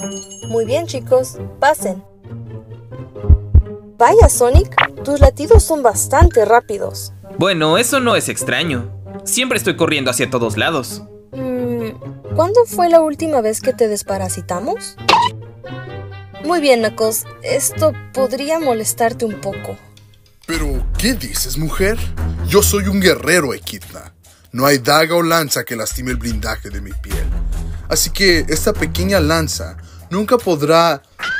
Muy bien, chicos, pasen. Vaya, Sonic, tus latidos son bastante rápidos. Bueno, eso no es extraño. Siempre estoy corriendo hacia todos lados. ¿Cuándo fue la última vez que te desparasitamos? Muy bien, Knuckles. Esto podría molestarte un poco. ¿Pero qué dices, mujer? Yo soy un guerrero, Echidna. No hay daga o lanza que lastime el blindaje de mi piel. Así que esta pequeña lanza nunca podrá...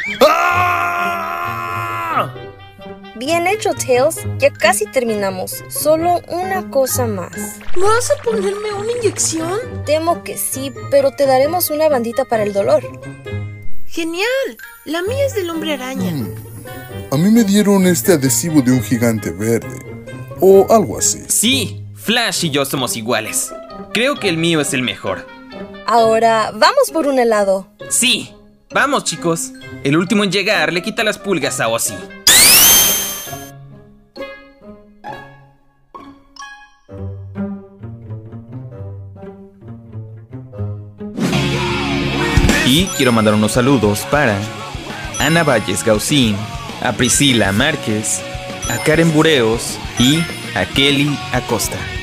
¡Ah! Bien hecho, Tails. Ya casi terminamos. Solo una cosa más. ¿Vas a ponerme una inyección? Temo que sí, pero te daremos una bandita para el dolor. ¡Genial! La mía es del hombre araña. A mí me dieron este adhesivo de un gigante verde. O algo así. Sí, Flash y yo somos iguales. Creo que el mío es el mejor. Ahora, vamos por un helado. Sí, vamos, chicos. El último en llegar le quita las pulgas a Ozzy. Y quiero mandar unos saludos para Ana Valles Gaucín, a Priscila Márquez, a Karen Bureos y a Kelly Acosta.